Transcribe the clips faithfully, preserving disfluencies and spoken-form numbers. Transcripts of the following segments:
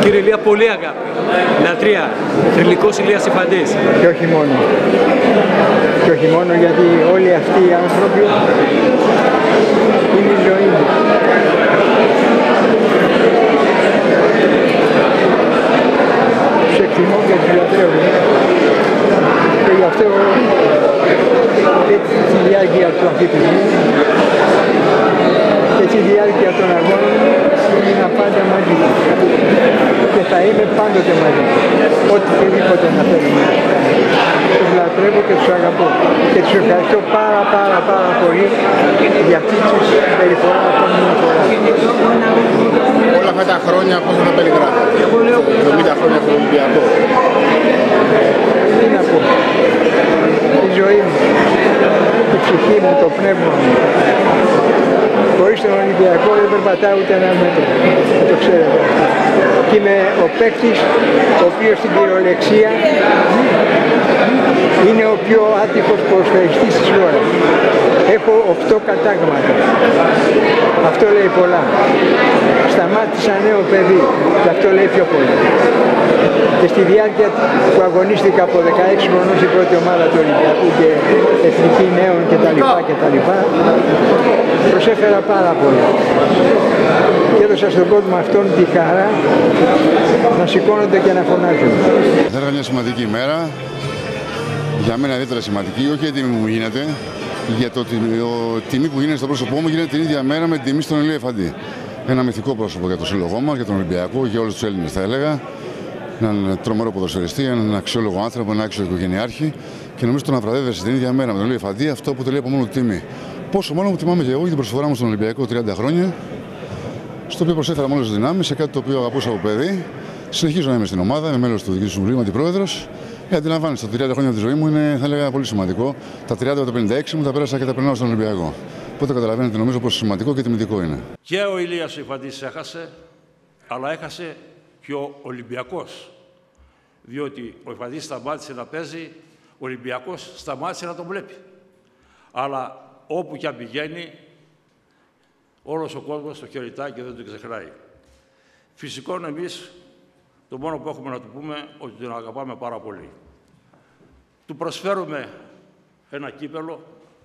Κύριε Ηλία, πολύ αγάπη, λατρεία, θρυλικός Ηλίας Ιφαντής. Και όχι μόνο. Και όχι μόνο, γιατί όλοι αυτοί οι άνθρωποι είναι η ζωή μου. Τους εκτιμώ και τους λατρεύω. Και γι' αυτό και τη διάρκεια του αθλητισμού και τη διάρκεια των αγώνων ήμουν πάντα μαζί του. Και θα είμαι πάντοτε μαζί του. Οτιδήποτε να θέλουμε. Τους λατρεύω και τους αγαπώ. Και τους ευχαριστώ πάρα πάρα πάρα πολύ για αυτή τη περιφορά ακόμη μια φορά. Όλα αυτά τα χρόνια πώς θα περιγράφω. εβδομήντα χρόνια στον Ολυμπιακό. Τι να πω. Η ζωή μου, η ψυχή μου, το πνεύμα μου. Χωρίς τον Ολυμπιακό δεν περπατάω ούτε ένα μέτρο. Το ξέρετε. Και είμαι ο παίκτης ο οποίος στην κυριολεξία είναι ο πιο άτυχος ποδοσφαιριστής της χώρας. Έχω οκτώ κατάγματα. Αυτό λέει πολλά. Σταμάτησα νέο παιδί και αυτό λέει πιο πολλά. Και στη διάρκεια που αγωνίστηκα από δεκαέξι χρονών στην πρώτη ομάδα του Ολυμπιακού και εθνική νέων κτλ. κτλ. Προσέφερα πάρα πολύ. Και έδωσα στον κόσμο αυτόν τη χαρά να σηκώνονται και να φωνάζουν. Θα era μια σημαντική ημέρα. Για μένα ιδιαίτερα σημαντική, όχι για την τιμή που μου γίνεται, για το ότι η τιμή που γίνεται στο πρόσωπό μου γίνεται την ίδια μέρα με την τιμή στον Ηλία Ιφαντή. Ένα μυθικό πρόσωπο για το σύλλογό μας, για τον Ολυμπιακό, για όλους τους Έλληνες θα έλεγα. Έναν τρομερό ποδοσφαιριστή, έναν αξιόλογο άνθρωπο, έναν άξιο οικογενειάρχη και νομίζω το να βραβεύεσαι την ίδια μέρα με τον Ηλία Ιφαντή αυτό αποτελεί από μόνο τιμή. Πόσο μάλλον που τιμάμε και εγώ για την προσφορά μου στον Ολυμπιακό τριάντα χρόνια, στο οποίο προσέφερα όλες τις δυνάμεις σε κάτι το οποίο αγαπούσα από παιδί. Συνεχίζω να είμαι στην ομάδα, είμαι μέλος του Διοικητικού Συμβουλίου, αντιπρόεδρος. Ε, αντιλαμβάνεστε, τα τριάντα χρόνια της ζωής μου είναι, θα έλεγα, πολύ σημαντικό. Τα τριάντα με τα πενήντα έξι μου τα πέρασα και τα περνάω στον Ολυμπιακό. Οπότε καταλαβαίνετε, νομίζω πως σημαντικό και τιμητικό είναι. Και ο Ηλίας Ιφαντής έχασε, αλλά έχασε και ο Ολυμπιακός. Διότι ο Ιφαντής σταμάτησε να παίζει, ο Ολυμπιακός σταμάτησε να τον βλέπει. Αλλά όπου και αν πηγαίνει, όλος ο κόσμος το χαιρετάει και δεν το ξεχνάει. Φυσικόν εμείς το μόνο που έχουμε να του πούμε ότι τον αγαπάμε πάρα πολύ. Του προσφέρουμε ένα κύπελο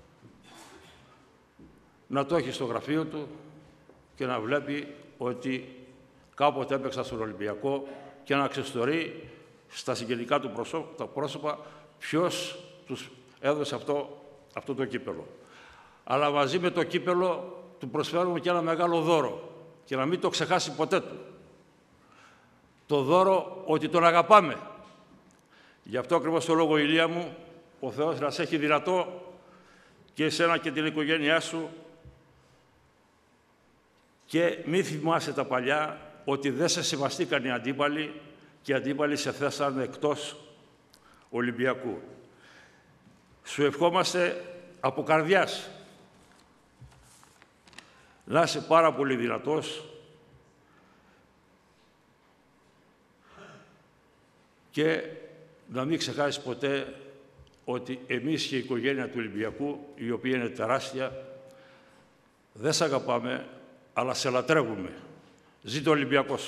να το έχει στο γραφείο του και να βλέπει ότι κάποτε έπαιξα στον Ολυμπιακό και να ξεστορεί στα συγγενικά του πρόσωπα, πρόσωπα ποιος τους έδωσε αυτό, αυτό το κύπελο. Αλλά μαζί με το κύπελο του προσφέρουμε και ένα μεγάλο δώρο και να μην το ξεχάσει ποτέ του. Το δώρο ότι τον αγαπάμε. Γι' αυτό ακριβώς το λόγο, Ηλία μου, ο Θεός να σε έχει δυνατό και εσένα και την οικογένειά σου και μη θυμάσαι τα παλιά ότι δεν σε σεβαστήκαν οι αντίπαλοι και οι αντίπαλοι σε θέσαν εκτός Ολυμπιακού. Σου ευχόμαστε από καρδιάς να είσαι πάρα πολύ δυνατός και να μην ξεχάσεις ποτέ ότι εμείς και η οικογένεια του Ολυμπιακού, η οποία είναι τεράστια, δεν σε αγαπάμε, αλλά σε λατρεύουμε. Ζήτω ο Ολυμπιακός.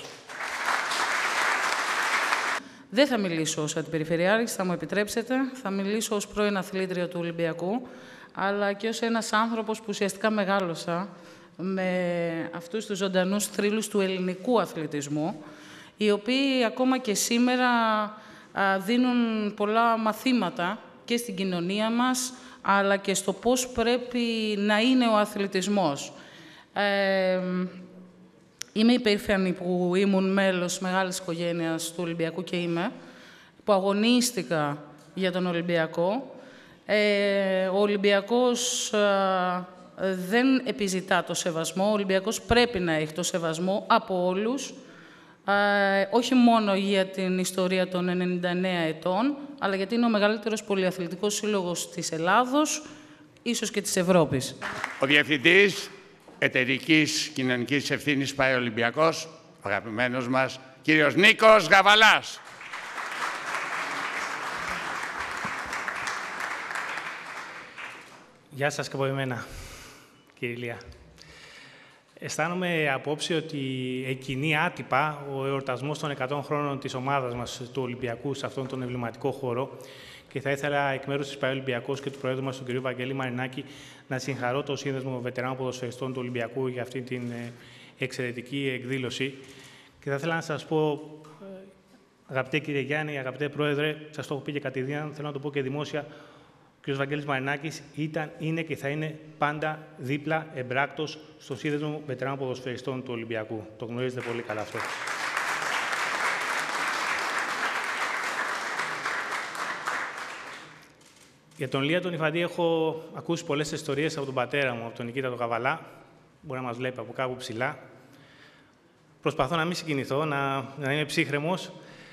Δεν θα μιλήσω ως αντιπεριφερειάρχης, θα μου επιτρέψετε. Θα μιλήσω ως πρώην αθλήτρια του Ολυμπιακού, αλλά και ως ένας άνθρωπος που ουσιαστικά μεγάλωσα με αυτούς τους ζωντανούς θρύλους του ελληνικού αθλητισμού, οι οποίοι ακόμα και σήμερα α, δίνουν πολλά μαθήματα και στην κοινωνία μας, αλλά και στο πώς πρέπει να είναι ο αθλητισμός. Ε, είμαι υπερήφανη που ήμουν μέλος μεγάλης οικογένειας του Ολυμπιακού και είμαι, που αγωνίστηκα για τον Ολυμπιακό. Ε, ο Ολυμπιακός α, δεν επιζητά το σεβασμό, ο Ολυμπιακός πρέπει να έχει το σεβασμό από όλους, Ε, όχι μόνο για την ιστορία των ενενήντα εννέα ετών, αλλά γιατί είναι ο μεγαλύτερος πολυαθλητικός σύλλογος της Ελλάδος, ίσως και της Ευρώπης. Ο Διευθυντής Εταιρικής Κοινωνικής Ευθύνης ΠΑΕ Ολυμπιακός, ο αγαπημένος μας, κύριος Νίκος Γαβαλάς. Γεια σας και από εμένα, κύριε Ηλία. Αισθάνομαι απόψε ότι εκκινεί άτυπα ο εορτασμός των εκατό χρόνων της ομάδας μας του Ολυμπιακού σε αυτόν τον εμβληματικό χώρο και θα ήθελα εκ μέρους της ΠΑΕ Ολυμπιακός και του Προέδρου μας, τον κ. Βαγγέλη Μαρινάκη, να συγχαρώ το Σύνδεσμο Βετεράνων Ποδοσφαιριστών του Ολυμπιακού για αυτή την εξαιρετική εκδήλωση. Και θα ήθελα να σας πω, αγαπητέ κύριε Γιάννη, αγαπητέ Πρόεδρε, σας το έχω πει και κατηδίαν, θέλω να το πω και δημόσια, ο κ. Βαγγέλης Μαρινάκης ήταν, είναι και θα είναι πάντα δίπλα, εμπράκτος, στο Σύνδεσμο Βετεράνων Ποδοσφαιριστών του Ολυμπιακού. Το γνωρίζετε πολύ καλά αυτό. Για τον Ηλία τον Ιφαντή έχω ακούσει πολλές ιστορίες από τον πατέρα μου, από τον Νικήτα τον Καβαλά. Μπορεί να μας βλέπει από κάπου ψηλά. Προσπαθώ να μην συγκινηθώ, να, να είμαι ψύχρεμος.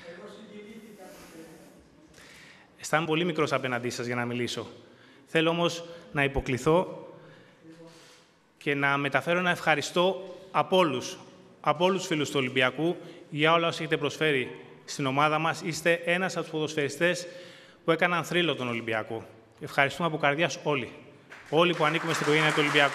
Αισθάνομαι πολύ μικρός απέναντί σας για να μιλήσω. Θέλω όμως να υποκληθώ και να μεταφέρω ένα ευχαριστώ από όλους, από όλους τους φίλους του Ολυμπιακού για όλα όσα έχετε προσφέρει στην ομάδα μας. Είστε ένας από τους ποδοσφαιριστές που έκαναν θρύλο τον Ολυμπιακό. Ευχαριστούμε από καρδιάς όλοι. Όλοι που ανήκουμε στην οικογένεια του Ολυμπιακού.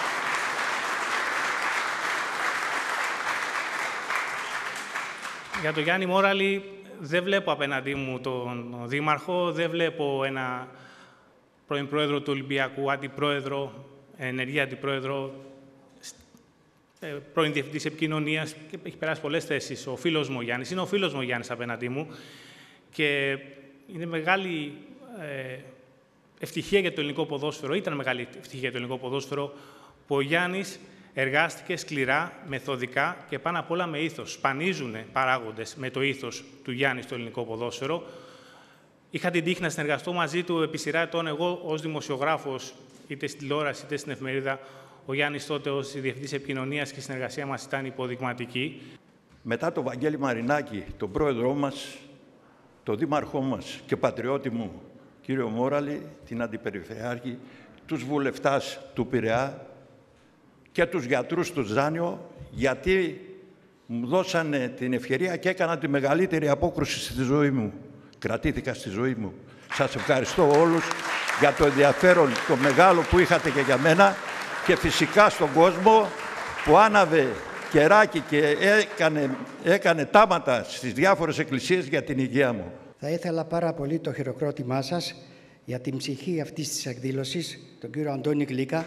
Για τον Γιάννη Μόραλη, δεν βλέπω απέναντί μου τον Δήμαρχο, δεν βλέπω ένα πρώην πρόεδρο του Ολυμπιακού, αντιπρόεδρο, ενεργή αντιπρόεδρο, πρώην διευθυντής επικοινωνίας και έχει περάσει πολλές θέσεις. Ο φίλος μου ο Γιάννης, είναι ο φίλος μου ο Γιάννης απέναντί μου και είναι μεγάλη ε, ευτυχία για το ελληνικό ποδόσφαιρο, ήταν μεγάλη ευτυχία για το ελληνικό ποδόσφαιρο που ο Γιάννης εργάστηκε σκληρά, μεθοδικά και πάνω απ' όλα με ήθος. Σπανίζουν παράγοντες με το ήθος του Γιάννη στο ελληνικό ποδόσφαιρο. Είχα την τύχη να συνεργαστώ μαζί του επί σειρά ετών εγώ ως δημοσιογράφος, είτε στην τηλεόραση είτε στην εφημερίδα. Ο Γιάννης τότε ως διευθυντής επικοινωνίας και η συνεργασία μας ήταν υποδειγματική. Μετά τον Βαγγέλη Μαρινάκη, τον πρόεδρό μας, τον δήμαρχό μας και πατριώτη μου, κύριο Μόραλη, την αντιπεριφερειάρχη, τους βουλευτάς του Πειραιά και τους γιατρούς του Ζάνιο, γιατί μου δώσανε την ευκαιρία και έκανα τη μεγαλύτερη απόκρουση στη ζωή μου. Κρατήθηκα στη ζωή μου. Σας ευχαριστώ όλους για το ενδιαφέρον το μεγάλο που είχατε και για μένα και φυσικά στον κόσμο που άναβε κεράκι και έκανε, έκανε τάματα στις διάφορες εκκλησίες για την υγεία μου. Θα ήθελα πάρα πολύ το χειροκρότημά σας για την ψυχή αυτής της εκδήλωσης, τον κύριο Αντώνη Γλίκα.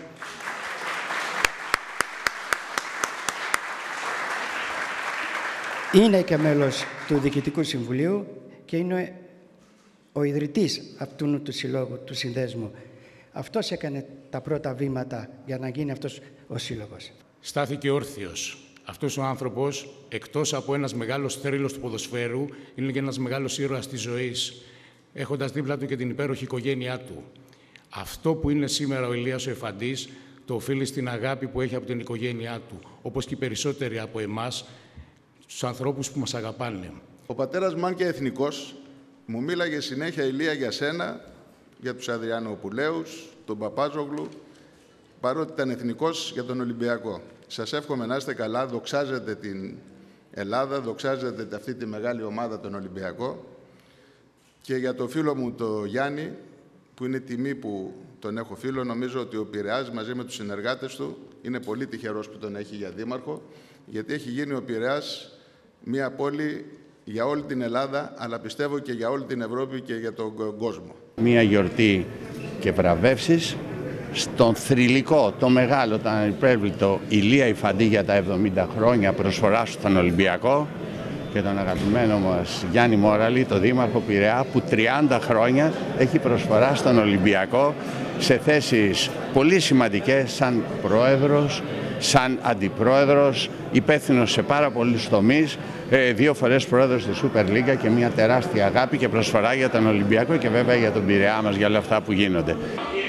Είναι και μέλος του Διοικητικού Συμβουλίου και είναι ο ιδρυτής αυτού του συλλόγου, του συνδέσμου. Αυτός έκανε τα πρώτα βήματα για να γίνει αυτός ο σύλλογος. Στάθηκε όρθιος. Αυτός ο άνθρωπος, εκτός από ένας μεγάλος θρύλος του ποδοσφαίρου, είναι και ένας μεγάλος ήρωας της ζωής, έχοντας δίπλα του και την υπέροχη οικογένειά του. Αυτό που είναι σήμερα ο Ηλίας ο Ιφαντής, το οφείλει στην αγάπη που έχει από την οικογένειά του, όπως και οι περισσότεροι από εμάς, στους ανθρώπους που μας αγαπάνε. Ο πατέρας μου, αν και εθνικός, μου μίλαγε συνέχεια, Ηλία, για σένα, για τους Αδριανοπουλαίους, τον Παπάζογλου, παρότι ήταν εθνικός, για τον Ολυμπιακό. Σας εύχομαι να είστε καλά, δοξάζετε την Ελλάδα, δοξάζετε αυτή τη μεγάλη ομάδα, τον Ολυμπιακό. Και για το φίλο μου, το Γιάννη, που είναι τιμή που τον έχω φίλο, νομίζω ότι ο Πειραιάς μαζί με τους συνεργάτες του είναι πολύ τυχερός που τον έχει για δήμαρχο, γιατί έχει γίνει ο Πειραιάς μια πόλη για όλη την Ελλάδα, αλλά πιστεύω και για όλη την Ευρώπη και για τον κόσμο. Μια γιορτή και βραβεύσεις στον θρυλικό, το μεγάλο, το ανυπέρβλητο Ηλία Ιφαντή για τα εβδομήντα χρόνια προσφορά στον Ολυμπιακό και τον αγαπημένο μας Γιάννη Μόραλη, το Δήμαρχο Πειραιά, που τριάντα χρόνια έχει προσφορά στον Ολυμπιακό σε θέσεις πολύ σημαντικές σαν πρόεδρος, σαν αντιπρόεδρος, υπεύθυνος σε πάρα πολλούς τομείς, δύο φορές πρόεδρος της Super League και μια τεράστια αγάπη και προσφορά για τον Ολυμπιακό και βέβαια για τον Πειραιά μας, για όλα αυτά που γίνονται.